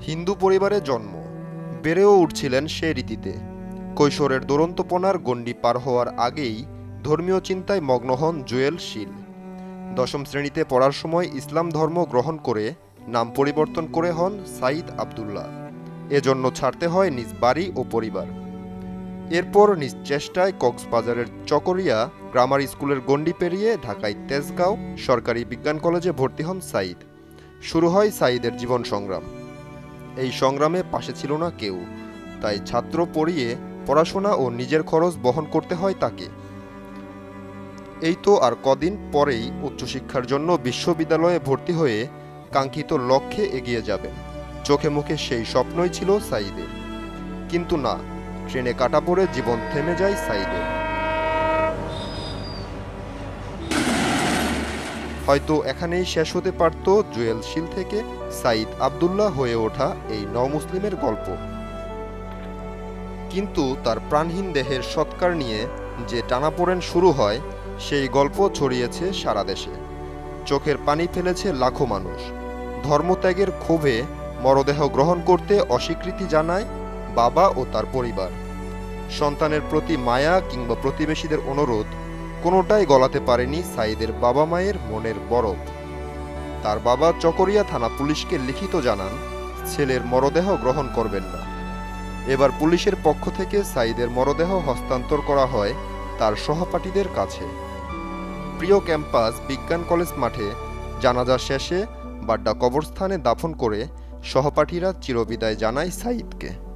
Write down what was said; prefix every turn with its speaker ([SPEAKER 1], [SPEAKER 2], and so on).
[SPEAKER 1] হিন্দু পরিবারে জন্ম, বেড়েও উঠছিলেন সে রীতিতে। কৈশোরের দুরন্তপনার গণ্ডি পার হওয়ার আগেই ধর্মীয় চিন্তায় মগ্ন হন জুয়েল শীল। দশম শ্রেণীতে পড়ার সময় ইসলাম ধর্ম গ্রহণ করে নাম পরিবর্তন করে হন সাইদ আবদুল্লাহ। এজন্য ছাড়তে হয় নিজ বাড়ি ও পরিবার। এরপর নিজ চেষ্টায় কক্সবাজারের চকরিয়া গ্রামার স্কুলের গণ্ডি পেরিয়ে ঢাকায় তেজগাঁও সরকারি বিজ্ঞান কলেজে ভর্তি হন সাইদ। শুরু হয় সাইদের জীবন সংগ্রাম। এই সংগ্রামে পাশে ছিল না কেউ, তাই ছাত্র পড়িয়ে পড়াশোনা ও নিজের খরচ বহন করতে হয় তাকে। এই তো আর কদিন পরেই উচ্চশিক্ষার জন্য বিশ্ববিদ্যালয়ে ভর্তি হয়ে কাঙ্ক্ষিত লক্ষ্যে এগিয়ে যাবেন। চোখে মুখে সেই স্বপ্নই ছিল সাইদের। কিন্তু না, ট্রেনে কাটা পড়ে জীবন থেমে যায় সাইদের। হয়তো এখানেই শেষ হতে পারত জুয়েল শীল থেকে সাইদ আবদুল্লাহ হয়ে ওঠা এই নওমুসলিমের গল্প। কিন্তু তার প্রাণহীন দেহের সৎকার নিয়ে যে টানাপোড়েন শুরু হয়, সেই গল্প ছড়িয়েছে সারা দেশে। চোখের পানি ফেলেছে লাখো মানুষ। ধর্মত্যাগের ক্ষোভে মরদেহ গ্রহণ করতে অস্বীকৃতি জানায় বাবা ও তার পরিবার। সন্তানের প্রতি মায়া কিংবা প্রতিবেশীদের অনুরোধ কোনোটাই গলাতে পারেনি সাইদের বাবা মায়ের মনের বরফ। তার বাবা চকরিয়া থানা পুলিশকে লিখিত জানান ছেলের মরদেহ গ্রহণ করবেন না। এবার পুলিশের পক্ষ থেকে সাইদের মরদেহ হস্তান্তর করা হয় তার সহপাঠীদের কাছে। প্রিয় ক্যাম্পাস বিজ্ঞান কলেজ মাঠে জানাজা শেষে বাড্ডা কবরস্থানে দাফন করে সহপাঠীরা চিরবিদায় জানায় সাইদকে।